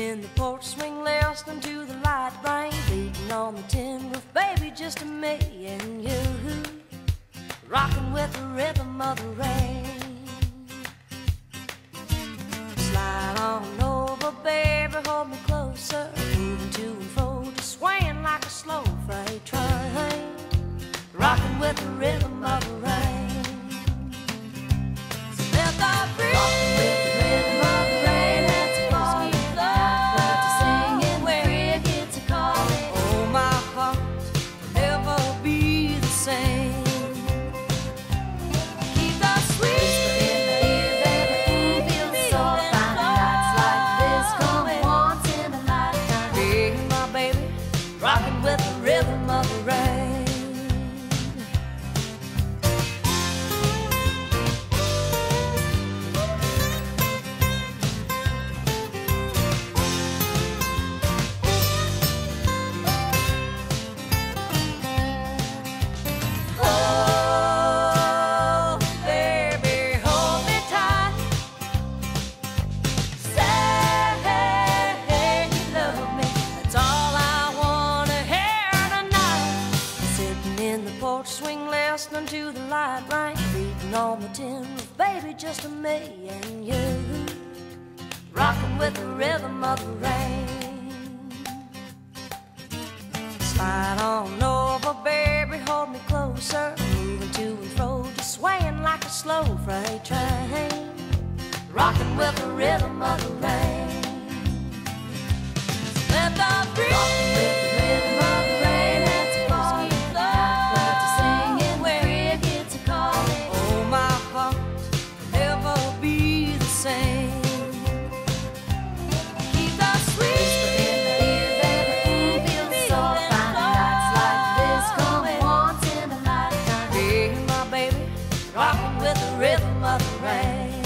in the porch swing, listening to the light rain beating on the tin roof, baby, just me and you, rocking with the rhythm of the rain. Slide on over, baby, hold me closer, moving to and fro, just swaying like a slow freight train, rocking with the rhythm of the rain. So let the breeze, rocking with the rhythm of the rain, let's fall in love, to singing where it gets a calling. Oh, my heart will never be the same. Keep the sweet in the ear, baby, feel so fine. Nights like this come once in a lifetime. Hey, my baby, rocking with the rhythm of the rain. Swing listening to the light rain beating on the tin roof, baby, just me and you, rocking with the rhythm of the rain. Slide on over, baby, hold me closer, moving to and fro, just swaying like a slow freight train, rocking with the rhythm of the rain. So let the breeze, rocking with the rhythm of the rain, let's fall in love, to singing where it gets a calling. Oh, my heart will never be the same. Keep the sweet in the ear, baby, feel so fine. Nights like this come once in a lifetime. Hey, my baby, rocking with the rhythm of the rain.